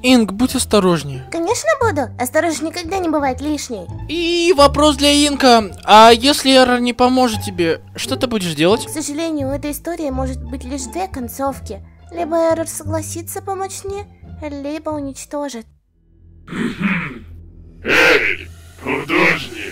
Инг, будь осторожнее. Конечно буду. Осторожность никогда не бывает лишней. И вопрос для Инка. А если Эррор не поможет тебе, что ты будешь делать? К сожалению, у этой истории может быть лишь две концовки. Либо Эррор согласится помочь мне, либо уничтожит. Эй, художник!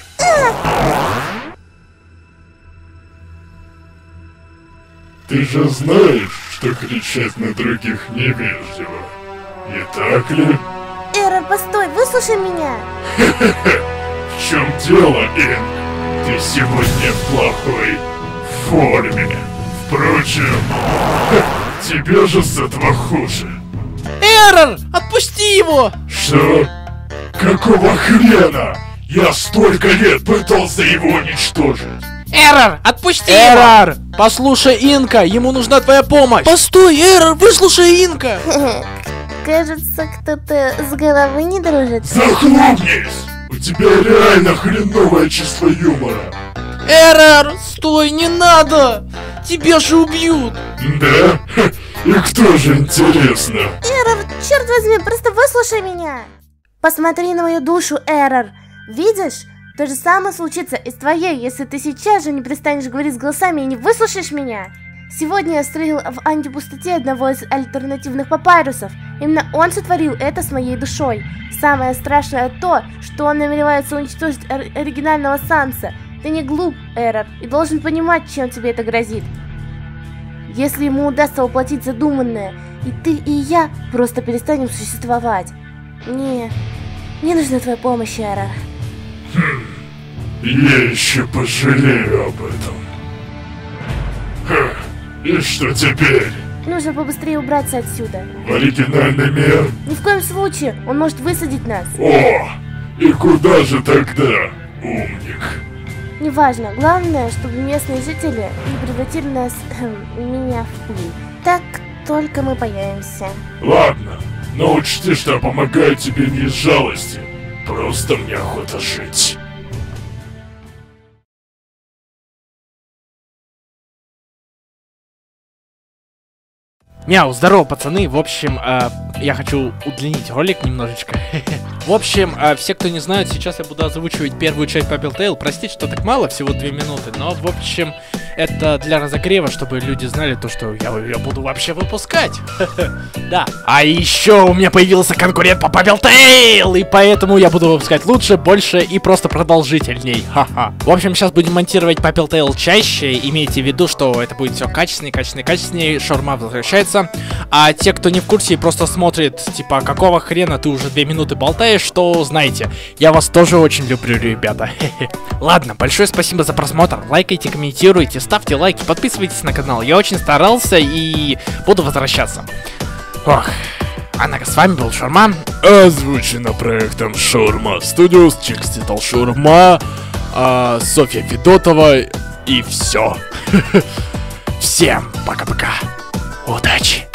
Ты же знаешь, что кричать на других невежливо, не так ли? Эррор, постой, выслушай меня! В чем дело, Инг? Ты сегодня в плохой форме. Впрочем, тебе же с этого хуже. Эррор, отпусти его! Что? Какого хрена? Я столько лет пытался его уничтожить. Эррор, отпусти его! Эррор, послушай Инка, ему нужна твоя помощь. Постой, Эррор, выслушай Инка. Кажется, кто-то с головы не дружит. Захлопнись! У тебя реально хреновое чувство юмора. Эррор, стой, не надо! Тебя же убьют! Да? И кто же, интересно? Эррор, черт возьми, просто выслушай меня! Посмотри на мою душу, Эррор. Видишь? То же самое случится и с твоей, если ты сейчас же не перестанешь говорить с голосами и не выслушаешь меня. Сегодня я встретил в антипустоте одного из альтернативных папайрусов. Именно он сотворил это с моей душой. Самое страшное то, что он намеревается уничтожить оригинального Санса. Ты не глуп, Эррор, и должен понимать, чем тебе это грозит. Если ему удастся воплотить задуманное, и ты, и я просто перестанем существовать. Мне нужна твоя помощь, Эррор. Я еще пожалею об этом. И что теперь? Нужно побыстрее убраться отсюда. В оригинальный мир? Ни в коем случае, он может высадить нас. О, и куда же тогда, умник? Неважно, главное, чтобы местные жители не превратили нас, меня в пыль. Так только мы появимся. Ладно, но учти, что я помогаю тебе не из жалости. Просто мне охота жить. Мяу, здорово, пацаны. В общем, я хочу удлинить ролик немножечко. В общем, все, кто не знает, сейчас я буду озвучивать первую часть Papel Tale. Простите, что так мало, всего 2 минуты. Но, в общем, это для разогрева, чтобы люди знали то, что я ее буду вообще выпускать. Да. А еще у меня появился конкурент по Papel Tale, и поэтому я буду выпускать лучше, больше и просто продолжительней. Ха-ха. В общем, сейчас будем монтировать Papel Tale чаще. Имейте в виду, что это будет все качественнее. Шаурма возвращается. А те, кто не в курсе и просто смотрит, типа, какого хрена ты уже 2 минуты болтаешь, что знаете, я вас тоже очень люблю, ребята. Ладно, большое спасибо за просмотр. Лайкайте, комментируйте, ставьте лайки, подписывайтесь на канал. Я очень старался и буду возвращаться. Ох. А с вами был Шаурма. Озвучено проектом Шаурма Студиос, Чикститал Шаурма, Софья Федотова и все. Всем пока-пока. Удачи!